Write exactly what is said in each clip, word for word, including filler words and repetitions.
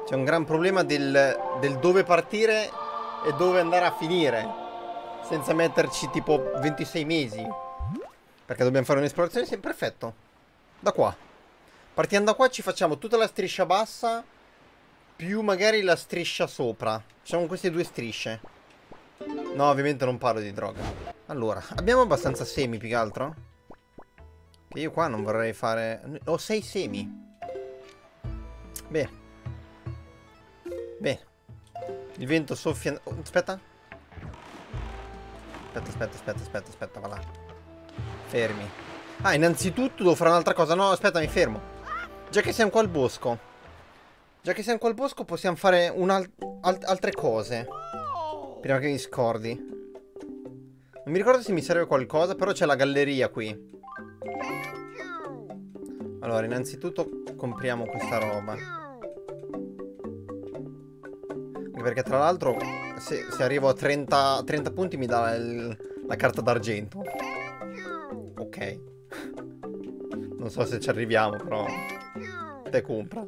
C'è un gran problema del, del dove partire e dove andare a finire. Senza metterci tipo ventisei mesi. Perché dobbiamo fare un'esplorazione. Sì, perfetto. Da qua. Partiamo da qua, ci facciamo tutta la striscia bassa. Più magari la striscia sopra. Facciamo queste due strisce. No, ovviamente non parlo di droga. Allora, abbiamo abbastanza semi più che altro? Che io qua non vorrei fare... Ho sei semi. Bene. Bene. Il vento soffia... Oh, aspetta. Aspetta, aspetta, aspetta, aspetta, aspetta, va là. Fermi. Ah, innanzitutto devo fare un'altra cosa. No, aspetta, mi fermo. Già che siamo qua al bosco. Già che siamo qua al bosco possiamo fare al altre cose. Prima che mi scordi. Non mi ricordo se mi serve qualcosa, però c'è la galleria qui. Allora, innanzitutto compriamo questa roba. Anche perché tra l'altro se, se arrivo a trenta, trenta punti mi dà il, la carta d'argento. Ok. Non so se ci arriviamo, però te compra.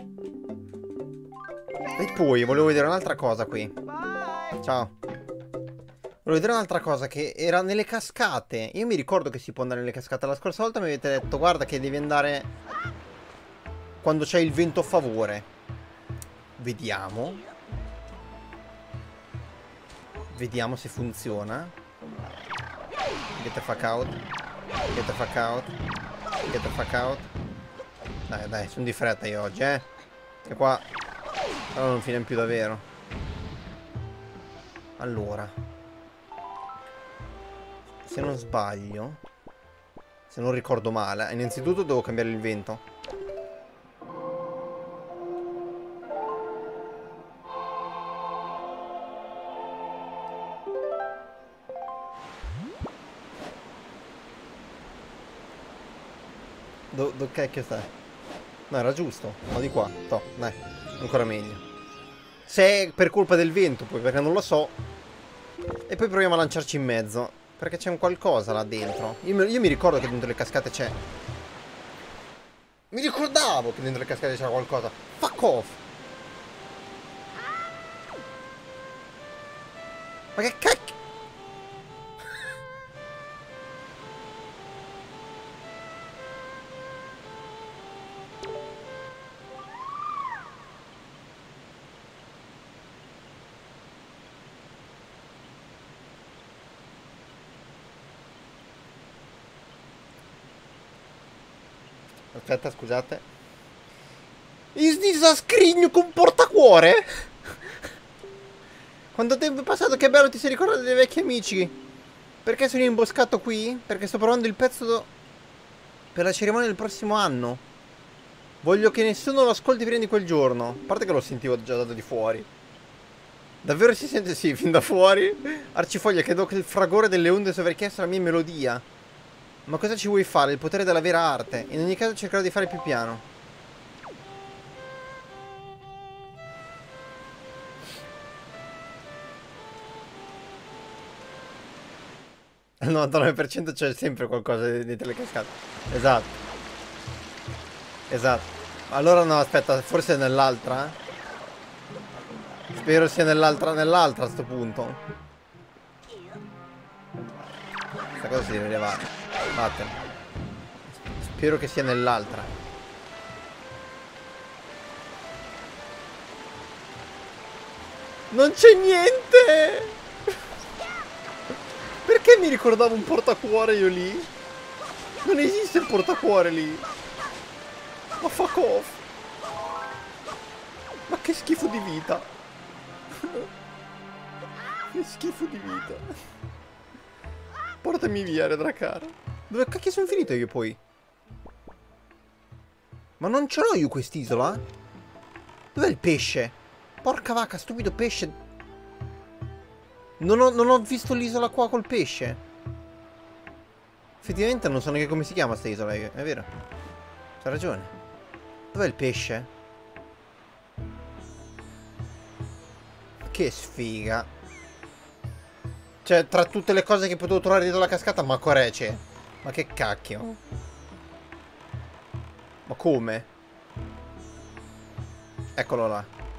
E poi volevo vedere un'altra cosa qui. Ciao. Volevo vedere un'altra cosa che era nelle cascate. Io mi ricordo che si può andare nelle cascate. La scorsa volta mi avete detto guarda che devi andare quando c'è il vento a favore. Vediamo. Vediamo se funziona. Get the fuck out. Get the fuck out. Get the fuck out. Dai, dai, sono di fretta io oggi, eh. Che qua allora non finiamo più davvero. Allora, se non sbaglio, se non ricordo male, innanzitutto devo cambiare il vento. Do, do cacchio sta? No, era giusto. No, di qua. No, dai, ancora meglio. Se è per colpa del vento, poi, perché non lo so. E poi proviamo a lanciarci in mezzo. Perché c'è un qualcosa là dentro. Io, io mi ricordo che dentro le cascate c'è. Mi ricordavo che dentro le cascate c'era qualcosa. Fuck off. Ma che cacchio? Aspetta, scusate. Is this a scrigno con portacuore? Quanto tempo è passato? Che bello, ti sei ricordato dei vecchi amici? Perché sono imboscato qui? Perché sto provando il pezzo do... per la cerimonia del prossimo anno. Voglio che nessuno lo ascolti prima di quel giorno. A parte che lo sentivo già da di fuori. Davvero si sente? Sì, fin da fuori. Arcifoglia, credo che il fragore delle onde sovrachiesto la mia melodia. Ma cosa ci vuoi fare? Il potere della vera arte. In ogni caso cercherò di fare più piano. Al novantanove per cento c'è sempre qualcosa dentro le cascate. Esatto. Esatto. Allora no, aspetta, forse è nell'altra. Spero sia nell'altra, nell'altra a sto punto. Questa cosa si deve levare. Vattene. Spero che sia nell'altra. Non c'è niente! Perché mi ricordavo un portacuore io lì? Non esiste il portacuore lì. Ma fuck off. Ma che schifo di vita. Che schifo di vita. Portami via, Redracar. Dove cacchio sono finito io poi? Ma non ce l'ho io quest'isola? Dov'è il pesce? Porca vacca, stupido pesce. Non ho, non ho visto l'isola qua col pesce. Effettivamente non so neanche come si chiama sta isola, è vero. C'ha ragione. Dov'è il pesce? Che sfiga. Cioè, tra tutte le cose che potevo trovare dietro la cascata, ma corece. Ma che cacchio. Ma come? Eccolo là.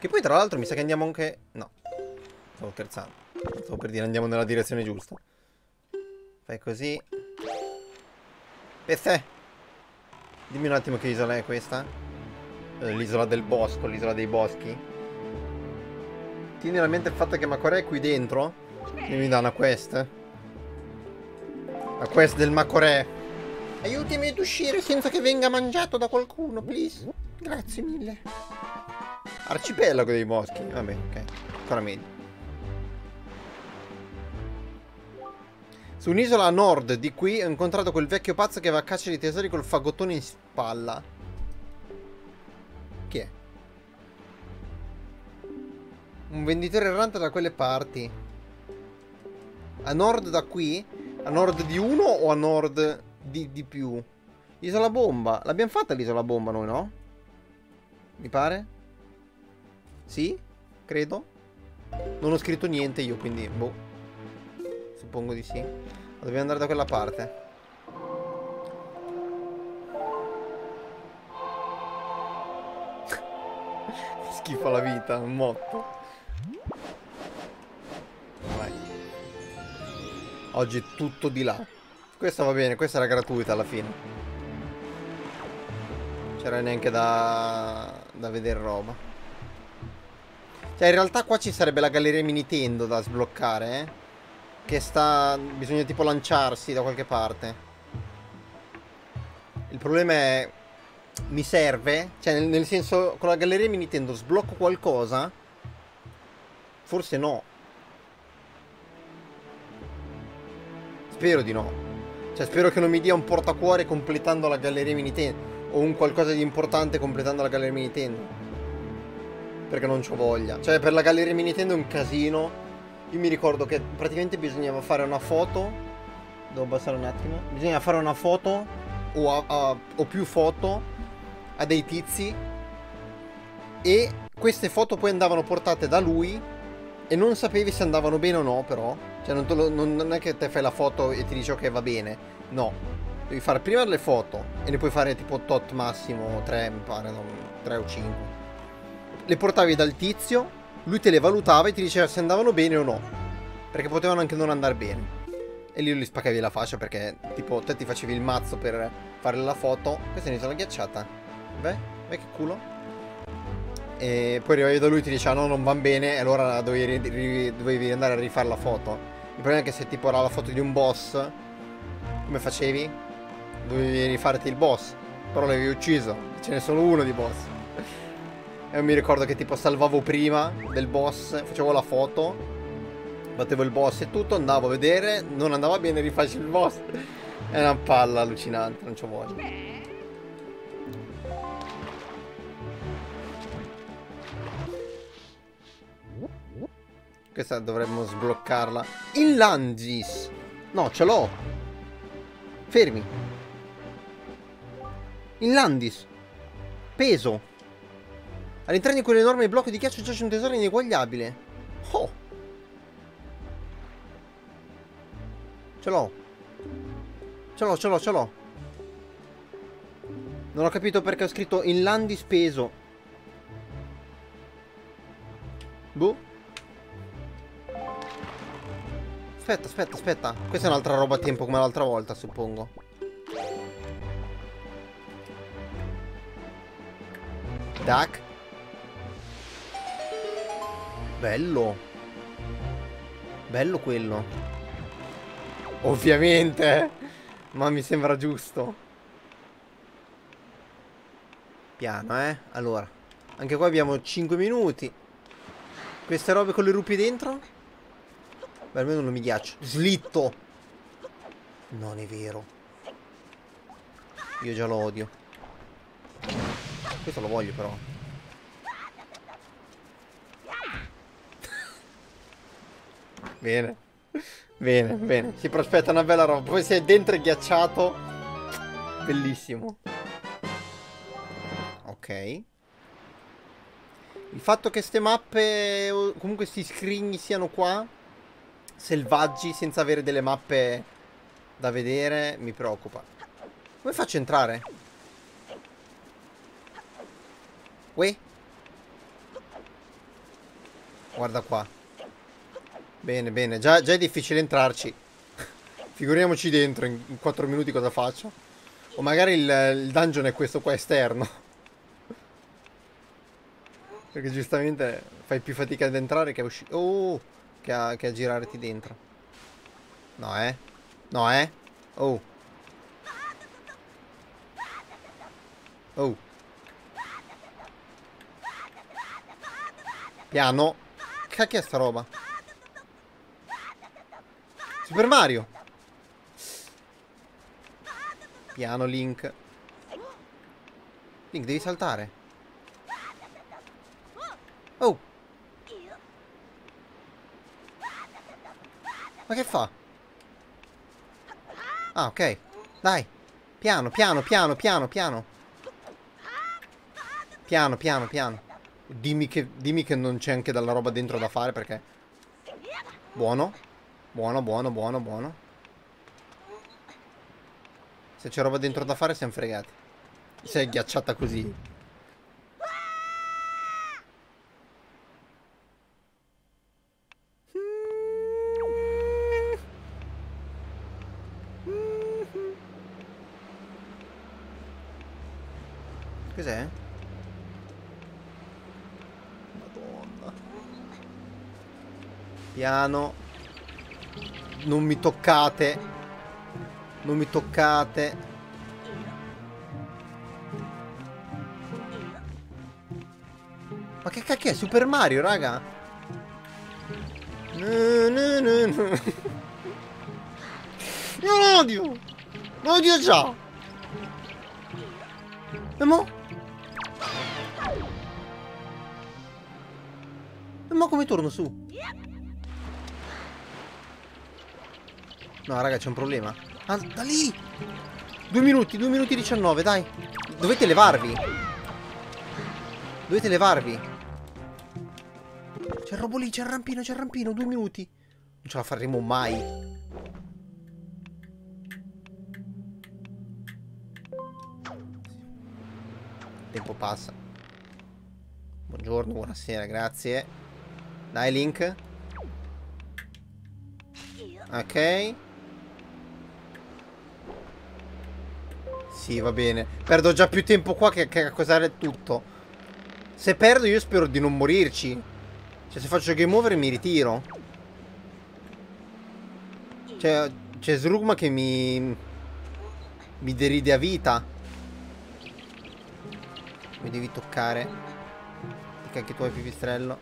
Che poi tra l'altro mi sa che andiamo anche... No, stavo scherzando. Stavo per dire andiamo nella direzione giusta. Fai così. Pezze! Dimmi un attimo che isola è questa. L'isola del bosco, l'isola dei boschi. Tieni a mente il fatto che Macoré è qui dentro. E mi dà una quest. La quest del Macoré. Aiutami ad uscire senza che venga mangiato da qualcuno, please. Grazie mille. Arcipelago dei boschi. Vabbè, ok. Ancora meglio. Su un'isola a nord di qui ho incontrato quel vecchio pazzo che va a caccia di tesori col fagottone in spalla. Chi è? Un venditore errante da quelle parti. A nord da qui? A nord di uno o a nord di, di più? Isola bomba. L'abbiamo fatta l'isola bomba noi, no? Mi pare? Sì? Credo. Non ho scritto niente io, quindi boh. Suppongo di sì. Dobbiamo andare da quella parte. Schifo la vita, un motto. Vai. Oggi è tutto di là. Questa va bene, questa era gratuita alla fine. C'era neanche da, da vedere roba. Cioè in realtà qua ci sarebbe la galleria Nintendo da sbloccare, eh? Che sta... bisogna tipo lanciarsi da qualche parte. Il problema è... mi serve? Cioè nel, nel senso, con la galleria Nintendo sblocco qualcosa? Forse no. Spero di no. Cioè spero che non mi dia un portacuore completando la galleria Nintendo. O un qualcosa di importante completando la galleria Nintendo. Perché non c'ho voglia. Cioè per la galleria Nintendo è un casino. Io mi ricordo che praticamente bisognava fare una foto. Devo abbassare un attimo. Bisogna fare una foto o, a, a, o più foto a dei tizi. E queste foto poi andavano portate da lui. E non sapevi se andavano bene o no, però. Cioè non, te lo, non, non è che te fai la foto e ti dice ok va bene. No. Devi fare prima le foto. E ne puoi fare tipo tot massimo tre mi pare, no, tre o cinque. Le portavi dal tizio. Lui te le valutava e ti diceva se andavano bene o no. Perché potevano anche non andare bene. E lì gli spaccavi la faccia perché tipo te ti facevi il mazzo per fare la foto. Questa è un'isola ghiacciata. Beh, beh che culo. E poi arrivavi da lui e ti diceva no non van bene. E allora dovevi, ri, dovevi andare a rifare la foto. Il problema è che se tipo era la foto di un boss, come facevi? Dovevi rifarti il boss. Però l'avevi ucciso. Ce n'è solo uno di boss. E mi ricordo che tipo salvavo prima del boss, facevo la foto, battevo il boss e tutto, andavo a vedere, non andava bene, rifaccio il boss. È una palla allucinante, non c'ho voglia. Questa dovremmo sbloccarla. In Landis! No, ce l'ho! Fermi! In Landis! Peso! All'interno di quell'enorme blocco di ghiaccio giace un tesoro ineguagliabile. Oh! Ce l'ho. Ce l'ho, ce l'ho, ce l'ho. Non ho capito perché ho scritto in Landis peso. Boh. Aspetta, aspetta, aspetta. Questa è un'altra roba a tempo come l'altra volta, suppongo. Duck. Bello. Bello quello. Ovviamente. Ma mi sembra giusto. Piano, eh. Allora. Anche qua abbiamo cinque minuti. Queste robe con le rupi dentro? Beh, almeno non mi ghiaccio. Slitto. Non è vero. Io già lo odio. Questo lo voglio però. Bene. Bene, bene. Si prospetta una bella roba. Poi se è dentro è ghiacciato. Bellissimo. Ok. Il fatto che ste mappe, o comunque sti scrigni siano qua, selvaggi, senza avere delle mappe da vedere, mi preoccupa. Come faccio a entrare? Uè? Guarda qua. Bene, bene. Già, già è difficile entrarci. Figuriamoci dentro, in quattro minuti cosa faccio. O magari il, il dungeon è questo qua esterno. Perché giustamente fai più fatica ad entrare che a uscire. Oh, che a, che a girarti dentro. No, eh. No, eh. Oh. Oh. Piano. Che cacchio è sta roba? Super Mario. Piano, Link. Link, devi saltare. Oh. Ma che fa? Ah, ok. Dai. Piano, piano, piano, piano, piano. Piano, piano, piano. Dimmi che, dimmi che non c'è anche della roba dentro da fare, perché... Buono. Buono, buono, buono, buono. Se c'è roba dentro da fare siamo fregati. Sei ghiacciata così. Cos'è? Madonna. Piano. Non mi toccate. Non mi toccate. Ma che cacchio è? Super Mario, raga? No, no, no, no. Io lo odio. Lo odio già. E mo? E mo come torno su? No, raga, c'è un problema. Ah, da lì! Due minuti, due minuti e diciannove, dai. Dovete levarvi. Dovete levarvi. C'è il robo lì, c'è il rampino, c'è il rampino, due minuti. Non ce la faremo mai. Il tempo passa. Buongiorno, buonasera, grazie. Dai, Link. Ok. Sì, va bene. Perdo già più tempo qua che, che a cosare tutto. Se perdo io spero di non morirci. Cioè, se faccio game over mi ritiro. Cioè, c'è Srugma che mi... mi deride a vita. Mi devi toccare. Dica anche tu hai pipistrello.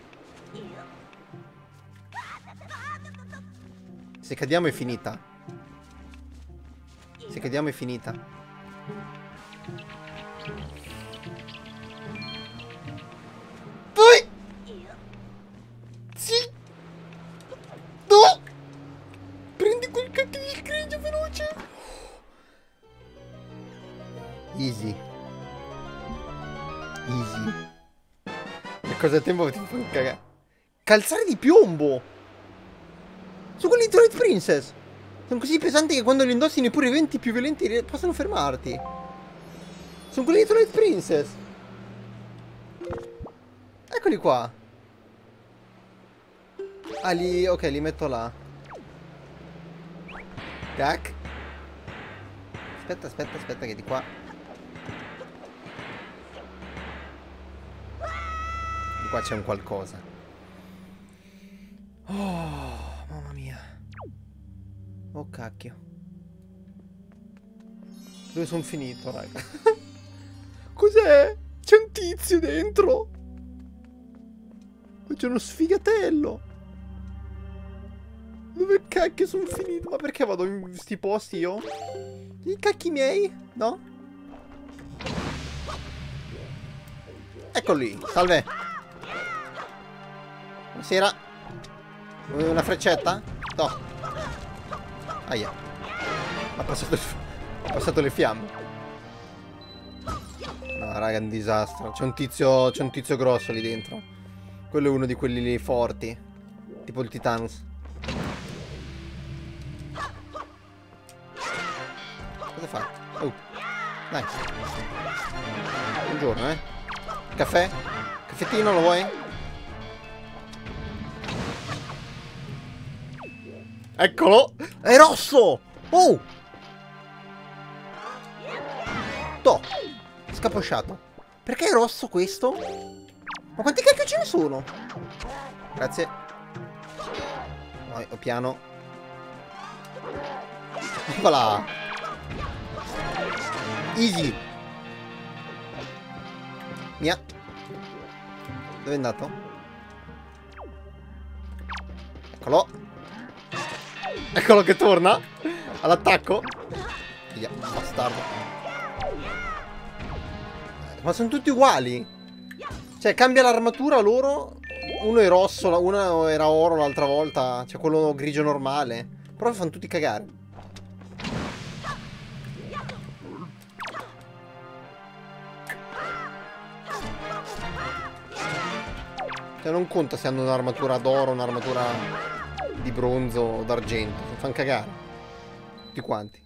Se cadiamo è finita. Se cadiamo è finita. Poi! Sì! No! Prendi quel cacchio di scrigno veloce! Easy. Easy. Che cosa tempo ti fai cagare? Calzare di piombo! Sono quelli di Twilight Princess! Sono così pesanti che quando li indossi neppure i venti più violenti possono fermarti. Sono quelli di Twilight Princess. Eccoli qua. Ah, li... ok, li metto là. Tac. Aspetta, aspetta, aspetta che di qua. Di qua c'è un qualcosa. Oh, mamma mia. Oh cacchio. Dove sono finito, raga? Cos'è? C'è un tizio dentro. C'è uno sfigatello. Dove cacchio sono finito? Ma perché vado in questi posti io? I cacchi miei? No? Eccolo lì. Salve. Buonasera. Una freccetta? No. Aia. Ha passato, ha passato le fiamme. No, raga, è un disastro. C'è un tizio. C'è un tizio grosso lì dentro. Quello è uno di quelli lì forti. Tipo il Titanus. Cosa fa? Oh. Dai. Buongiorno, eh. Caffè? Caffettino lo vuoi? Eccolo! È rosso! Oh! Toh! Scapposciato. Perché è rosso questo? Ma quanti cacchio ce ne sono? Grazie. Vai, oh, piano. Eccola! Easy! Mia! Dove è andato? Eccolo! Eccolo che torna! All'attacco! Via, bastardo! Ma sono tutti uguali! Cioè, cambia l'armatura loro. Uno è rosso, uno era oro l'altra volta. C'è quello grigio normale. Però fanno tutti cagare. Cioè, non conta se hanno un'armatura d'oro, un'armatura di bronzo o d'argento. Fanno cagare. Tutti quanti.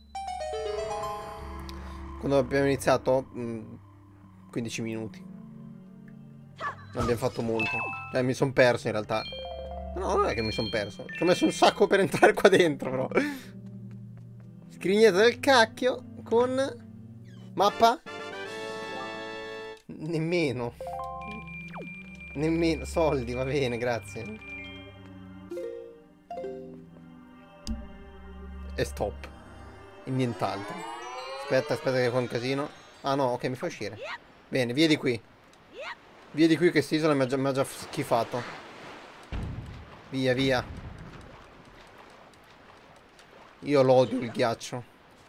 Quando abbiamo iniziato? Mh, quindici minuti. Non abbiamo fatto molto. Cioè, mi sono perso in realtà. No, non è che mi sono perso. Ci ho messo un sacco per entrare qua dentro, però. Scrignetta del cacchio con... Mappa? Nemmeno. Nemmeno. Soldi, va bene, grazie. E stop. E nient'altro. Aspetta, aspetta che fa un casino. Ah no, ok, mi fa uscire. Bene, via di qui. Via di qui che quest'isola mi ha già, mi ha già schifato. Via, via. Io l'odio il ghiaccio.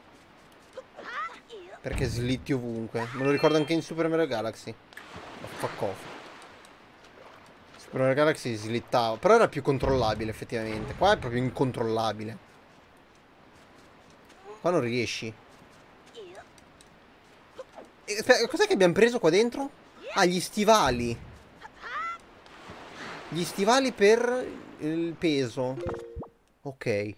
Perché slitti ovunque. Me lo ricordo anche in Super Mario Galaxy. Ma fuck off. Super Mario Galaxy slittava. Però era più controllabile effettivamente. Qua è proprio incontrollabile. Qua non riesci. Cos'è che abbiamo preso qua dentro? Ah, gli stivali. Gli stivali per il peso. Ok.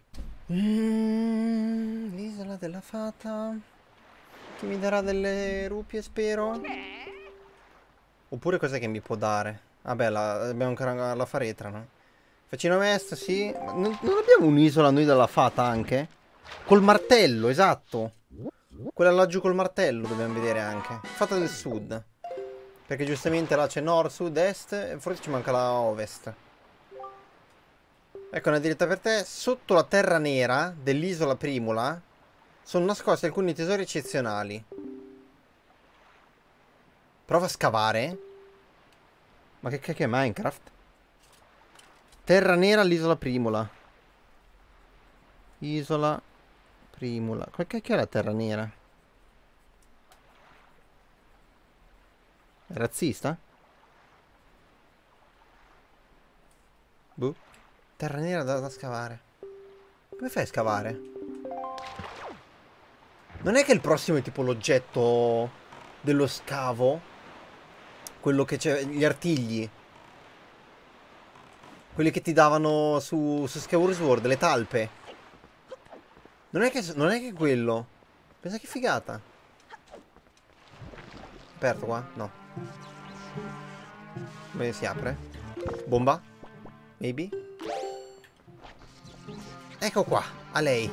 Mm, l'isola della fata. Chi mi darà delle rupie, spero? Oppure cos'è che mi può dare? Vabbè, la, abbiamo ancora la faretra, no? Faccino mesta, sì. Ma non, non abbiamo un'isola noi della fata anche? Col martello, esatto. Quella laggiù col martello dobbiamo vedere anche. Fata del sud. Perché giustamente là c'è nord, sud, est. E forse ci manca la ovest. Ecco una diretta per te. Sotto la terra nera dell'isola Primula sono nascosti alcuni tesori eccezionali. Prova a scavare. Ma che cacchio è Minecraft? Terra nera all'isola Primula. Isola Primula. Qual cacchio è la terra nera? È razzista? Boh. Terra nera da, da scavare. Come fai a scavare? Non è che il prossimo è tipo l'oggetto dello scavo? Quello che c'è... Gli artigli. Quelli che ti davano su, su Skyward Sword, le talpe. Non è che, non è che quello. Pensa che figata. Aperto qua? No. Come si apre? Bomba? Maybe? Ecco qua, a lei.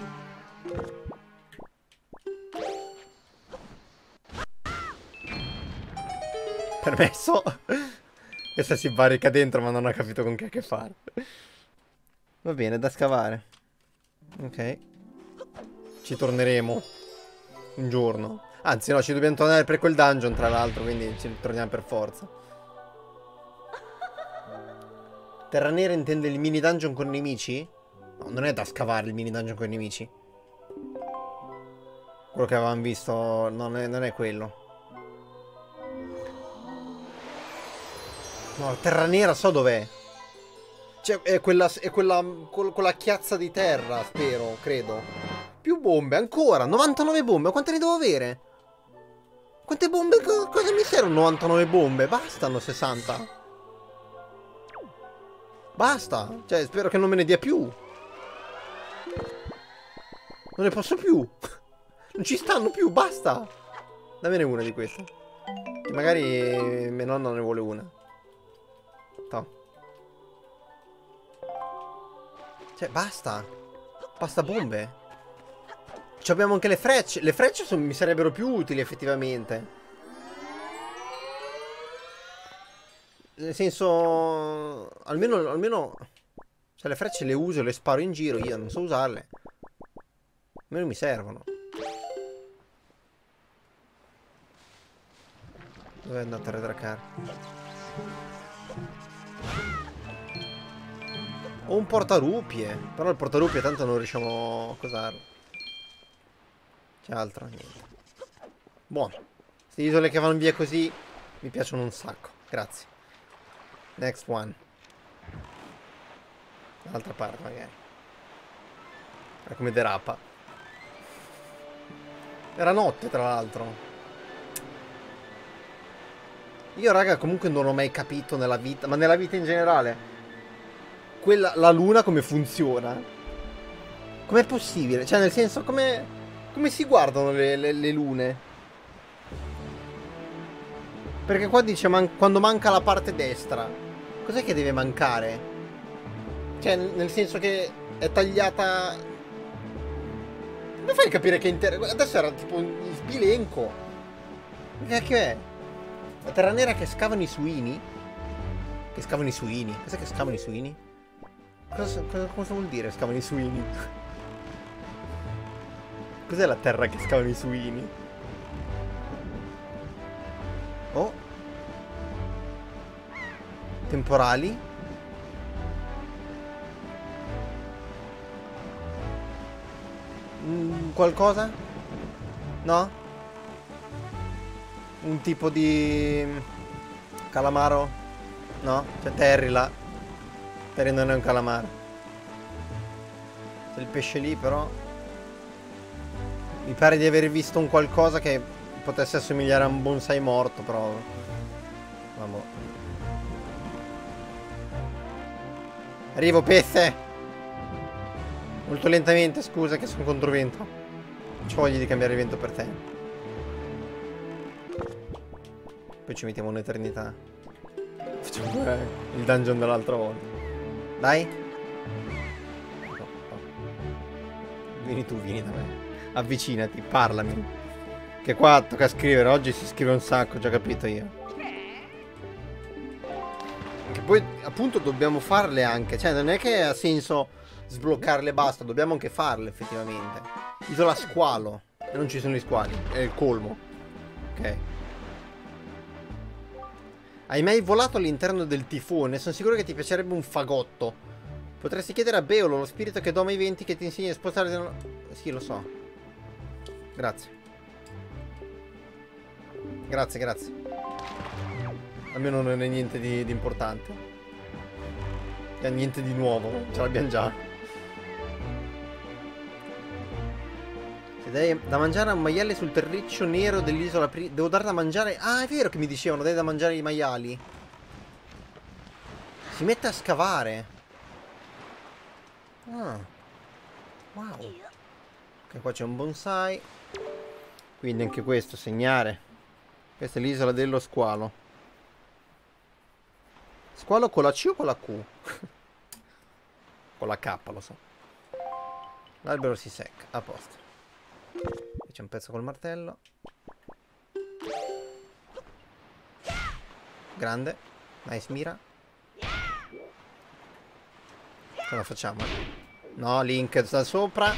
Permesso? Questa si barrica dentro ma non ha capito con che a che fare. Va bene, da scavare. Ok. Ci torneremo un giorno. Anzi no, ci dobbiamo tornare per quel dungeon tra l'altro, quindi ci torniamo per forza. Terra nera intende il mini dungeon con nemici? No, non è da scavare il mini dungeon con i nemici. Quello che avevamo visto non è, non è quello. No, terra nera so dov'è. Cioè, è quella, è quella, quella chiazza di terra, spero, credo. Più bombe, ancora, novantanove bombe, quante ne devo avere? Quante bombe, cosa mi servono novantanove bombe? Bastano sessanta. Basta, cioè, spero che non me ne dia più. Non ne posso più. Non ci stanno più, basta. Dammene una di queste. Che magari mia nonna ne vuole una. No. Cioè, basta. Pasta bombe. Ci abbiamo anche le frecce. Le frecce son, mi sarebbero più utili effettivamente. Nel senso, almeno, almeno, se le frecce le uso, le sparo in giro, io non so usarle. Almeno mi servono. Dove è andato a redracare? Ho un portarupie. Però il portarupie tanto non riusciamo a cosarlo. C'è altro? Niente. Buono. Queste isole che vanno via così mi piacciono un sacco. Grazie. Next one. Dall'altra parte magari. Guarda come derapa. Era notte tra l'altro. Io raga comunque non ho mai capito nella vita, ma nella vita in generale, quella, la luna come funziona. Com'è possibile? Cioè nel senso come, come si guardano le, le, le lune? Perché qua dice man quando manca la parte destra. Cos'è che deve mancare? Cioè nel senso che è tagliata. Come fai a capire che intera. Adesso era tipo un sbilenco. Che cacchio è? La terra nera che scavano i suini? Che scavano i suini? Cos'è che scavano i suini? Cosa, cosa, cosa vuol dire scavano i suini? Cos'è la terra che scavano i suini? Oh. Temporali? Mm, qualcosa? No? Un tipo di calamaro? No? C'è Terry là. Terry non è un calamaro. C'è il pesce lì però. Mi pare di aver visto un qualcosa che potesse assomigliare a un bonsai morto, però vabbè. Arrivo pesce. Molto lentamente, scusa che sono controvento. Non ci voglio di cambiare vento per te. Poi ci mettiamo un'eternità. Facciamo eh, il dungeon dell'altra volta. Dai. No, no. Vieni tu, vieni da me. Avvicinati, parlami. Che qua tocca scrivere. Oggi si scrive un sacco, già capito io. Che poi appunto dobbiamo farle anche. Cioè non è che ha senso sbloccarle e basta. Dobbiamo anche farle effettivamente. Isola squalo. E non ci sono gli squali. È il colmo. Ok. Hai mai volato all'interno del tifone? Sono sicuro che ti piacerebbe un fagotto. Potresti chiedere a Beolo, lo spirito che doma i venti, che ti insegna a spostare... Una... Sì, lo so. Grazie. Grazie, grazie. Almeno non è niente di, di importante. E niente di nuovo. Ce l'abbiamo già. Se dai da mangiare a un maiale sul terriccio nero dell'isola... Devo dare da mangiare... Ah, è vero che mi dicevano, dai da mangiare ai maiali. Si mette a scavare. Ah. Wow. Ok, qua c'è un bonsai. Quindi anche questo, segnare. Questa è l'isola dello squalo. Squalo con la C o con la Q? Con la K, lo so. L'albero si secca, a posto. Qui c'è un pezzo col martello. Grande. Nice mira. Cosa facciamo? No, Link sta sopra.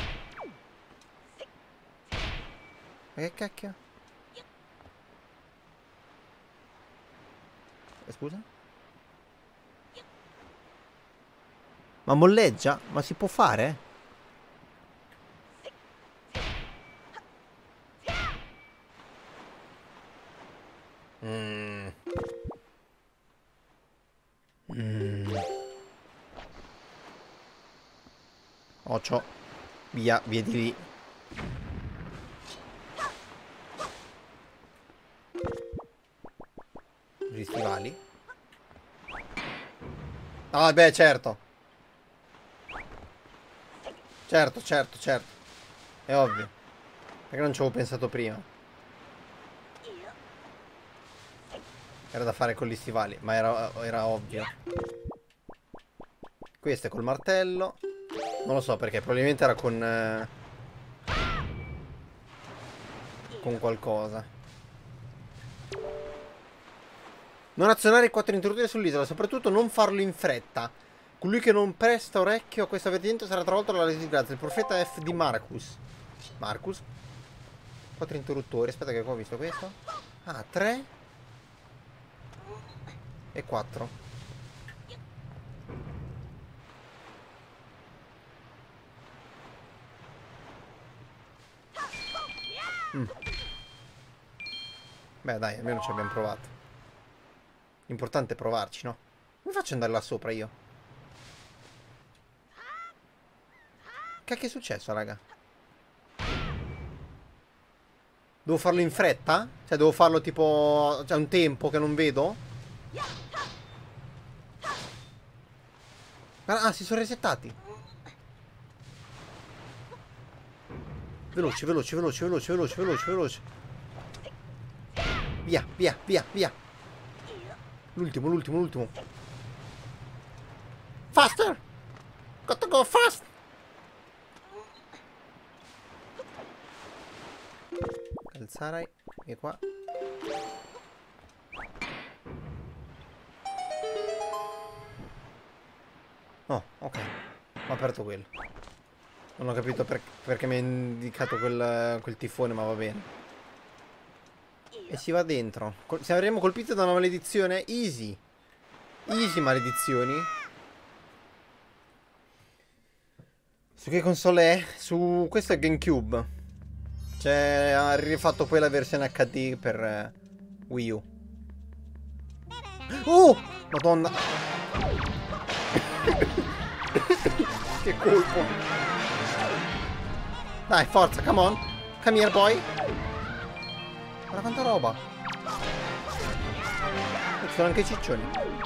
Ma che cacchio? Eh, scusa? Ma molleggia? Ma si può fare? Mm. Mm. Occhio. Via, via di lì. Gli stivali. Ah, beh, certo. Certo, certo, certo. È ovvio. Perché non ci avevo pensato prima. Era da fare con gli stivali, ma era, era ovvio. Questo è col martello. Non lo so perché, probabilmente era con... Eh, con qualcosa. Non azionare i quattro interruttori sull'isola, soprattutto non farlo in fretta. Colui che non presta orecchio a questo avvertimento sarà travolto dalla disgrazia. Il profeta F di Marcus. Marcus. Quattro interruttori, aspetta che qua ho visto questo. Ah, tre. E quattro. Mm. Beh dai, almeno ci abbiamo provato. L'importante è provarci, no? Come faccio ad andare là sopra io? Che è successo, raga? Devo farlo in fretta? Cioè devo farlo tipo... C'è un tempo che non vedo? Ah, si sono resettati. Veloce, veloce, veloce, veloce, veloce, veloce, veloce. Via, via, via, via. L'ultimo, l'ultimo, l'ultimo. Faster! Got to go fast! Calzarai, e qua. Oh, ok. Ho aperto quello. Non ho capito per, perché mi ha indicato quel, quel tifone, ma va bene. E si va dentro. Col saremo colpiti da una maledizione? Easy. Easy maledizioni. Su che console è? Su... questo è GameCube. Cioè, ha rifatto poi la versione H D per eh, Wii U. Oh! Madonna! Che colpo! Dai, forza, come on! Come here, boy! Guarda quanta roba! E ci sono anche i ciccioni.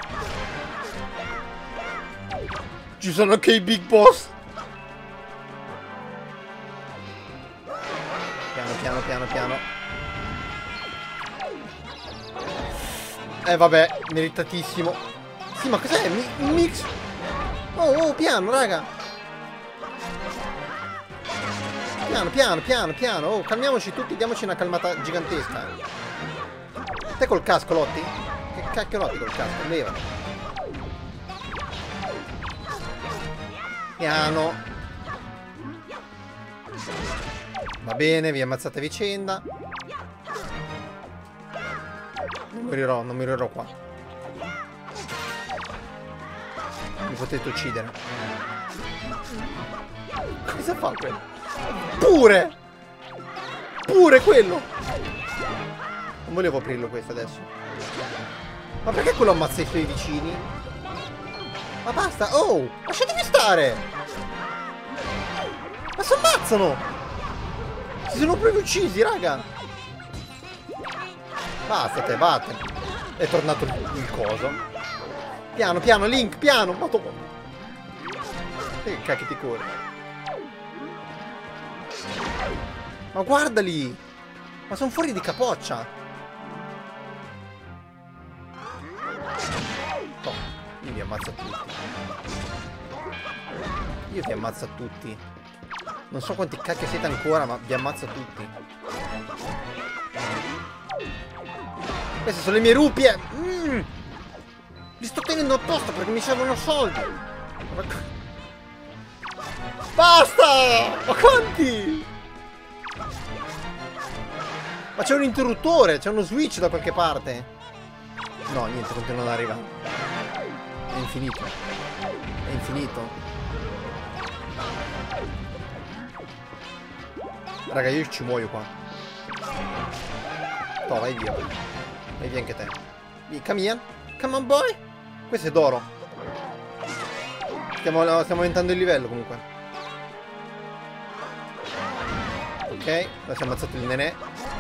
Ci sono anche i big boss! Piano, piano, piano. Eh, vabbè, meritatissimo. Sì, ma cos'è? Mi mix. Oh, oh, piano, raga. Piano, piano, piano, piano. Oh, calmiamoci tutti, diamoci una calmata gigantesca. Te col casco, Lotti? Che cacchio Lotti col casco? Leva. Piano. Va bene, vi ammazzate a vicenda. Non morirò, non morirò qua. Mi potete uccidere. Cosa fa quello? Pure! Pure quello! Non volevo aprirlo questo adesso. Ma perché quello ammazza i suoi vicini? Ma basta! Oh! Lasciatemi stare! Ma si ammazzano! Si sono proprio uccisi, raga! Basta te, vattene. È tornato il, il coso. Piano, piano, Link, piano! Madonna. Che cacchio ti corre? Ma guardali! Ma sono fuori di capoccia! Oh, io vi ammazzo a tutti. Io vi ammazzo a tutti. Non so quanti cacchio siete ancora, ma vi ammazzo tutti. Queste sono le mie rupie. Mm. Li sto tenendo a posto perché mi servono soldi. Basta! Ma quanti? Ma c'è un interruttore, c'è uno switch da qualche parte. No, niente, continuano ad arrivare. È infinito. È infinito. Raga, io ci muoio qua. No, vai via. Vai via anche te. Come on. Come on, boy. Questo è d'oro. Stiamo, stiamo aumentando il livello comunque. Ok, adesso ho ammazzato il nenè.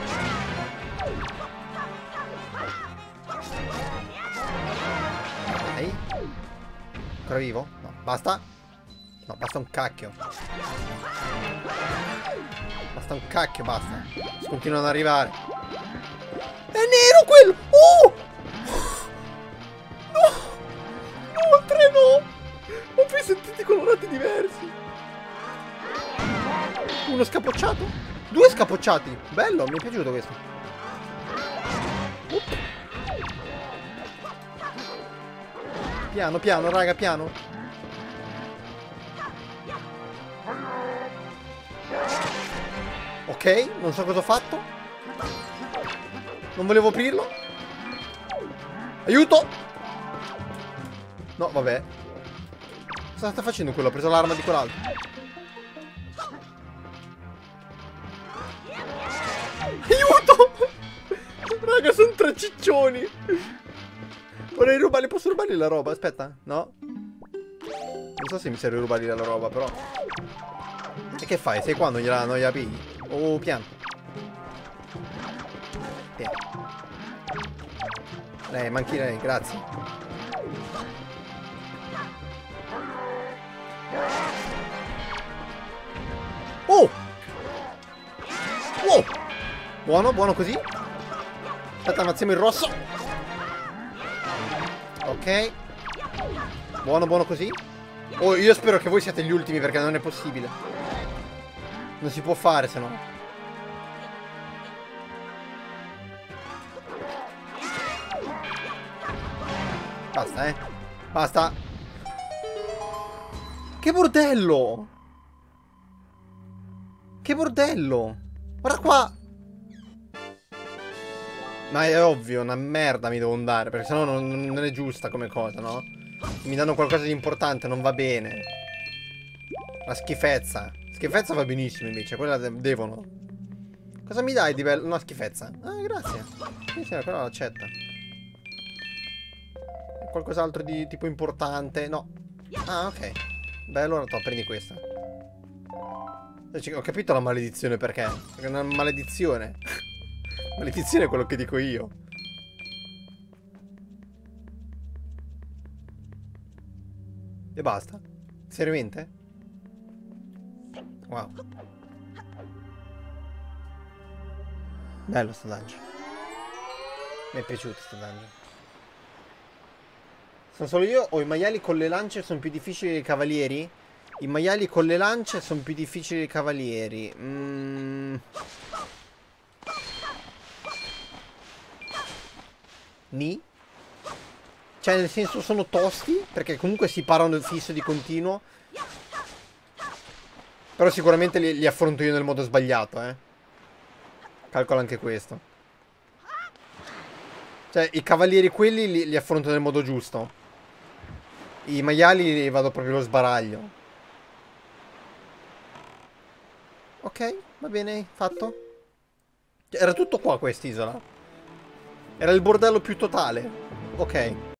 Dai. Ancora vivo? No, basta. No, basta un cacchio. Basta un cacchio, basta. Si continuano ad arrivare. È nero quello! Oh! No! No, tre no! Ho più sentiti colorati diversi. scapocciati. Bello, mi è piaciuto questo. Uh. Piano, piano, raga, piano. Ok, non so cosa ho fatto. Non volevo aprirlo. Aiuto! No, vabbè. Cosa sta facendo quello? Ha preso l'arma di quell'altro. Aiuto! Raga, sono tre ciccioni. Vorrei rubarli. Posso rubargli la roba? Aspetta. No? Non so se mi serve rubargli la roba, però. E che fai? Sei qua? Non gliela, non gliela pigli? Oh, piano. Piano. Lei, manchi lei, grazie. Oh! Wow! Buono, buono così. Aspetta, ammazziamo il rosso. Ok. Buono, buono così. Oh, io spero che voi siate gli ultimi perché non è possibile. Non si può fare, se no. Basta, eh. Basta. Che bordello! Che bordello! Guarda qua! Ma è ovvio, una merda mi devo andare, perché sennò non, non è giusta come cosa, no? Mi danno qualcosa di importante, non va bene. La schifezza. Schifezza va benissimo invece, quella de devono. Cosa mi dai di bello? No, schifezza. Ah, grazie. Sì, sì, quella l'accetta. Qualcos'altro di tipo importante? No. Ah, ok. Beh, allora to, prendi questa. Ho capito la maledizione perché. Perché è una maledizione. Maledizione è quello che dico io. E basta? Seriamente? Wow. Bello sto dungeon. Mi è piaciuto sto dungeon. Sono solo io o i maiali con le lance sono più difficili dei cavalieri? I maiali con le lance sono più difficili dei cavalieri. Mm. Ni? Cioè nel senso sono tosti perché comunque si parano fisso di continuo. Però sicuramente li, li affronto io nel modo sbagliato, eh. Calcola anche questo. Cioè i cavalieri quelli li, li affronto nel modo giusto. I maiali li vado proprio allo sbaraglio. Ok, va bene, fatto. Era tutto qua quest'isola. Era il bordello più totale. Ok.